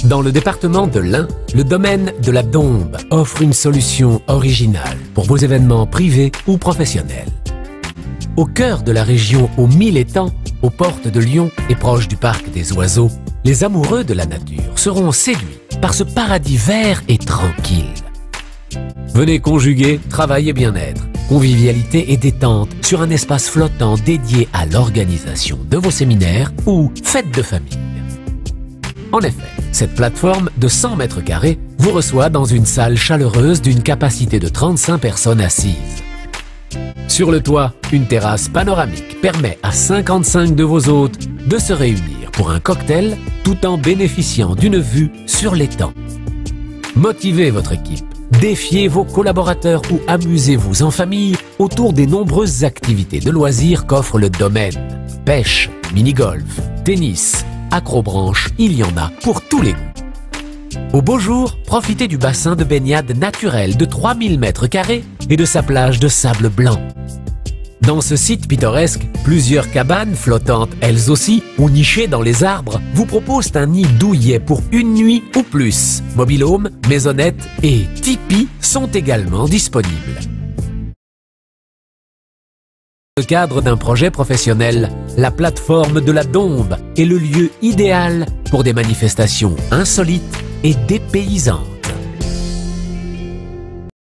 Dans le département de l'Ain, le domaine de la Dombe offre une solution originale pour vos événements privés ou professionnels. Au cœur de la région aux 1000 étangs, aux portes de Lyon et proche du parc des oiseaux, les amoureux de la nature seront séduits par ce paradis vert et tranquille. Venez conjuguer travail et bien-être, convivialité et détente sur un espace flottant dédié à l'organisation de vos séminaires ou fêtes de famille. En effet, cette plateforme de 100 mètres carrés vous reçoit dans une salle chaleureuse d'une capacité de 35 personnes assises. Sur le toit, une terrasse panoramique permet à 55 de vos hôtes de se réunir pour un cocktail tout en bénéficiant d'une vue sur l'étang. Motivez votre équipe, défiez vos collaborateurs ou amusez-vous en famille autour des nombreuses activités de loisirs qu'offre le domaine. Pêche, mini-golf, tennis, acrobranche, il y en a pour tous les goûts. Au beau jour, profitez du bassin de baignade naturel de 3000 m² et de sa plage de sable blanc. Dans ce site pittoresque, plusieurs cabanes flottantes, elles aussi, ou nichées dans les arbres, vous proposent un nid douillet pour une nuit ou plus. Mobil-home, maisonnette et tipi sont également disponibles. Dans le cadre d'un projet professionnel, la plateforme de la Dombe est le lieu idéal pour des manifestations insolites et dépaysantes.